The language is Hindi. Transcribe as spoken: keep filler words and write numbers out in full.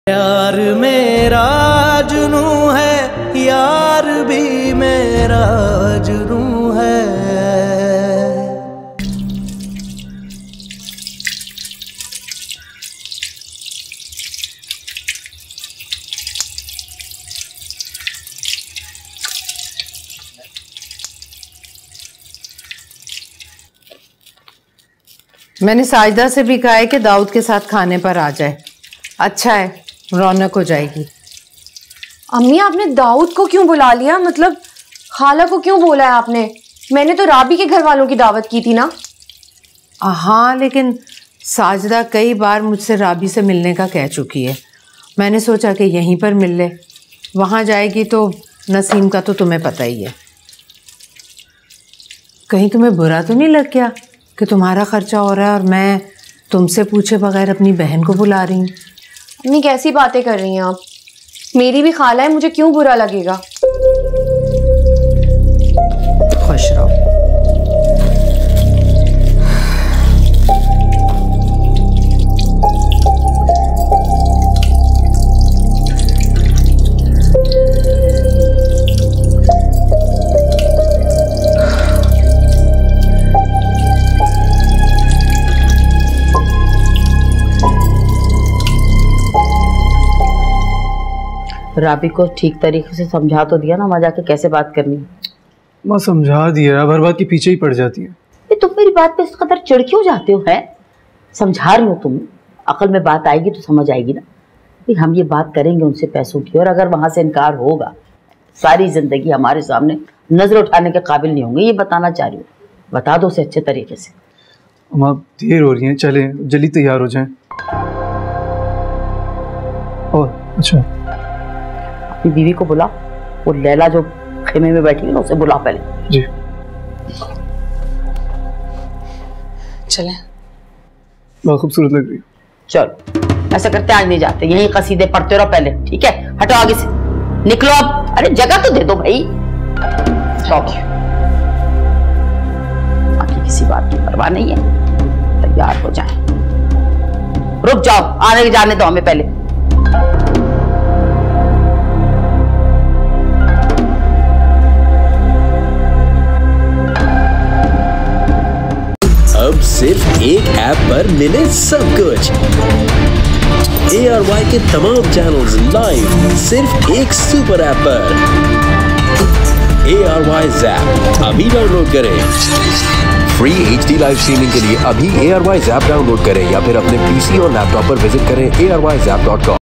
यार मेरा जुनू है, यार भी मेरा जुनू है। मैंने साजिदा से भी कहा है कि दाऊद के साथ खाने पर आ जाए। अच्छा है, रौनक हो जाएगी। अम्मी आपने दाऊद को क्यों बुला लिया? मतलब खाला को क्यों बोला है आपने? मैंने तो राबी के घर वालों की दावत की थी ना। हाँ, लेकिन साजिदा कई बार मुझसे राबी से मिलने का कह चुकी है। मैंने सोचा कि यहीं पर मिल ले। वहाँ जाएगी तो नसीम का तो तुम्हें पता ही है। कहीं तुम्हें बुरा तो नहीं लग गया कि तुम्हारा खर्चा हो रहा है और मैं तुमसे पूछे बगैर अपनी बहन को बुला रही हूँ? अम्मी कैसी बातें कर रही हैं आप? मेरी भी खाला है, मुझे क्यों बुरा लगेगा? खुश रहो। राबी को ठीक तरीके से समझा तो दिया ना वहाँ जाके कैसे बात करनी है? माँ समझा दिया, हर बात के पीछे ही पड़ जाती है। ये तुम मेरी बात पे इस कदर चिढ़ क्यों जाते हो? है समझा रही हो तुम, अकल में बात आएगी तो समझ आएगी ना। भी हम ये बात करेंगे उनसे पैसों की, और अगर वहां से इनकार होगा सारी जिंदगी हमारे सामने नजर उठाने के काबिल नहीं होंगे। ये बताना चाह रही हूँ, बता दो उसे अच्छे तरीके से। माँ देर हो रही है, चले जल्दी तैयार हो जाएं। और अच्छा अपनी बीवी को बुला, वो लैला जो खेमे में बैठी है ना उसे बुला पहले। जी चले। बहुत खूबसूरत लग रही है। चलो ऐसा करते आज नहीं जाते, यही कसीदे पढ़ते रहो पहले, ठीक है? हटो आगे से, निकलो अब। अरे जगह तो दे दो भाई। बाकी किसी बात की परवाह नहीं है, तैयार हो जाए। रुक जाओ, आने जाने दो हमें पहले। अब सिर्फ एक ऐप पर मिले सब कुछ। ए आर वाई के तमाम चैनल्स लाइव सिर्फ एक सुपर ऐप पर। ए आर वाई ज़ैप अभी डाउनलोड करें। Free H D live streaming के लिए अभी ए आर वाई ज़ैप डाउनलोड करें या फिर अपने पीसी और लैपटॉप पर विजिट करें ए आर वाई ज़ैप डॉट कॉम।